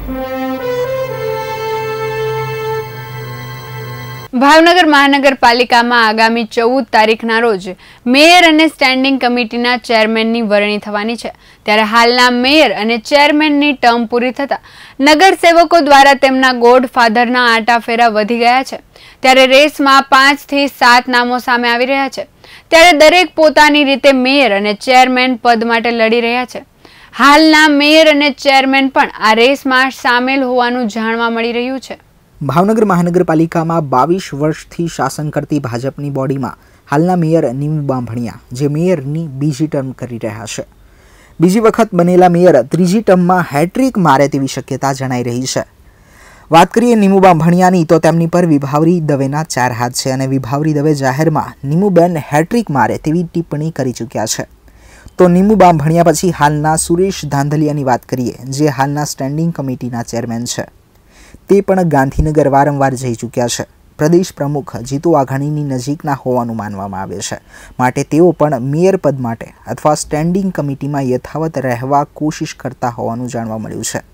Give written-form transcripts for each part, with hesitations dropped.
ભાવનગર મહાનગરપાલિકામાં આગામી 14 તારીખના રોજ મેયર અને સ્ટેન્ડિંગ કમિટીના ચેરમેનની વરણી થવાની છે। ત્યારે હાલના મેયર અને ચેરમેનની ટર્મ પૂરી થતા નગરસેવકો દ્વારા તેમના ગોડફાધરના આંટાફેરા વધી ગયા છે। ત્યારે રેસમાં 5 થી 7 નામો સામે આવી રહ્યા છે। ત્યારે દરેક પોતાની રીતે મેયર અને ચેરમેન પદ માટે લડી રહ્યા છે। હાલના મેયર અને ચેરમેન પણ આ રેસમાં સામેલ હોવાનું જાણવા મળી રહ્યું છે। ભાવનગર મહાનગરપાલિકામાં 22 વર્ષથી શાસન કરતી ભાજપની બોડીમાં હાલના મેયર નીમુ બાંભણિયા જે મેયરની બીજી ટર્મ કરી રહ્યા છે। બીજી વખત બનેલા મેયર ત્રીજી ટર્મમાં હેટ્રિક મારે તેવી શક્યતા જણાઈ રહી છે। વાત કરીએ નીમુ બાંભણિયાની તો તેમની પર વિભાવરી દવેના 4 હાથ છે અને વિભાવરી દવે જાહેરમાં નીમુબેન હેટ્રિક મારે તેવી ટિપ્પણી કરી ચૂક્યા છે। તો નીમુ બાંભણિયા પછી હાલના સુરેશ ધાંધલિયાની વાત કરીએ જે હાલના સ્ટેન્ડિંગ કમિટીના ચેરમેન છે। તે પણ ગાંધીનગર વારંવાર જઈ ચૂક્યા છે। પ્રદેશ પ્રમુખ જીતુ વાઘાણીની નજીકના હોવાનું માનવામાં આવે છે, માટે તેઓ પણ મેયર પદ માટે અથવા સ્ટેન્ડિંગ કમિટીમાં યથાવત રહેવા કોશિશ કરતા હોવાનું જાણવા મળ્યું છે।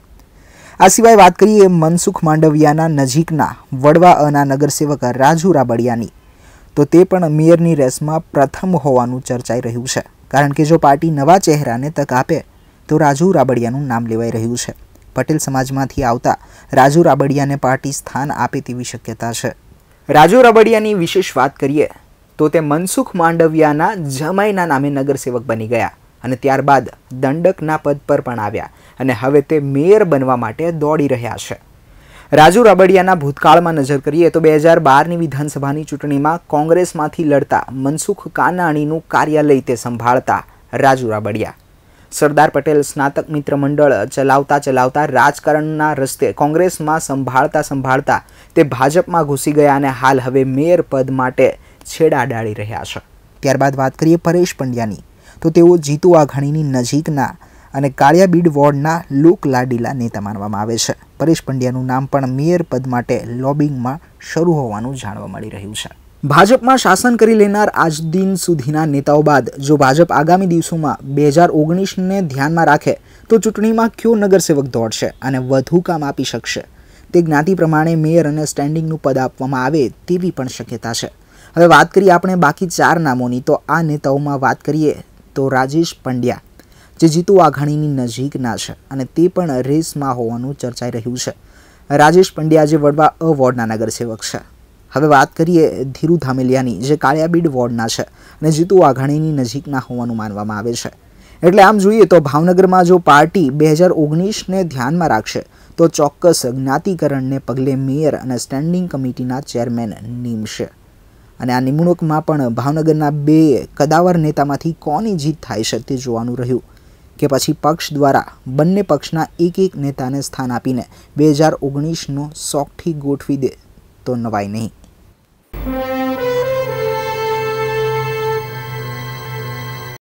આ સિવાય વાત કરીએ મનસુખ માંડવિયાના નજીકના વડવાના નગરસેવક રાજુ રાબડિયાની તો તે પણ મેયરની રેસમાં પ્રથમ હોવાનું ચર્ચાઈ રહ્યું છે, કારણ કે જો પાર્ટી નવા ચહેરાને તક આપે તો રાજુ રાબડિયાનું નામ લેવાઈ રહ્યું છે। પટેલ સમાજમાંથી આવતા રાજુ રાબડિયાને પાર્ટી સ્થાન આપે તેવી શક્યતા છે। રાજુ રાબડિયાની વિશેષ વાત કરીએ તો તે મનસુખ માંડવિયાના જમાઈના નામે નગરસેવક બની ગયા અને ત્યારબાદ દંડકના પદ પર પણ આવ્યા અને હવે તે મેયર બનવા માટે દોડી રહ્યા છે। રાજુ રાબડિયાના ભૂતકાળમાં નજર કરીએ તો 2012ની વિધાનસભાની ચૂંટણીમાં કોંગ્રેસમાંથી લડતા મનસુખ કાનાણીનું કાર્યાલય તે સંભાળતા રાજુ રાબડિયા સરદાર પટેલ સ્નાતક મિત્ર મંડળ ચલાવતા રાજકારણના રસ્તે કોંગ્રેસમાં સંભાળતા તે ભાજપમાં ઘૂસી ગયા અને હાલ હવે મેયર પદ માટે છેડા ડાળી રહ્યા છે। ત્યારબાદ વાત કરીએ પરેશ પંડ્યાની તો તેઓ જીતુ વાઘાણીની નજીકના અને કાળિયાબીડ વોર્ડના લોકલાડીલા નેતા માનવામાં આવે છે। પરેશ પંડ્યાનું નામ પણ મેયર પદ માટે લોબિંગમાં શરૂ હોવાનું જાણવા મળી રહ્યું છે। ભાજપમાં શાસન કરી લેનાર આજ દિન સુધીના નેતાઓ બાદ જો ભાજપ આગામી દિવસોમાં 2019ને ધ્યાનમાં રાખે તો ચૂંટણીમાં કયો નગરસેવક દોડશે અને વધુ કામ આપી શકશે તે જ્ઞાતિ પ્રમાણે મેયર અને સ્ટેન્ડિંગનું પદ આપવામાં આવે તેવી પણ શક્યતા છે। હવે વાત કરીએ આપણે બાકી 4 નામોની તો આ નેતાઓમાં વાત કરીએ તો રાજેશ પંડ્યા જે જીતુ વાઘાણીની નજીકના છે અને તે પણ રેસમાં હોવાનું ચર્ચાઈ રહ્યું છે। રાજેશ પંડ્યા જે વડવા વોર્ડના નગરસેવક છે। હવે વાત કરીએ ધીરુ ધામેલિયાની જે કાળિયાબીડ વોર્ડના છે અને જીતુ વાઘાણીની નજીકના હોવાનું માનવામાં આવે છે। એટલે આમ જોઈએ તો ભાવનગરમાં જો પાર્ટી 2019ને ધ્યાનમાં રાખશે તો ચોક્કસ જ્ઞાતિકરણને પગલે મેયર અને સ્ટેન્ડિંગ કમિટીના ચેરમેન નીમશે અને આ નિમણૂકમાં પણ ભાવનગરના 2 કદાવર નેતામાંથી કોની જીત થાય છે તે જોવાનું રહ્યું કે પછી પક્ષ દ્વારા બંને પક્ષના એક નેતાને સ્થાન આપીને 2019નો શોખથી ગોઠવી દે તો નવાઈ નહીં।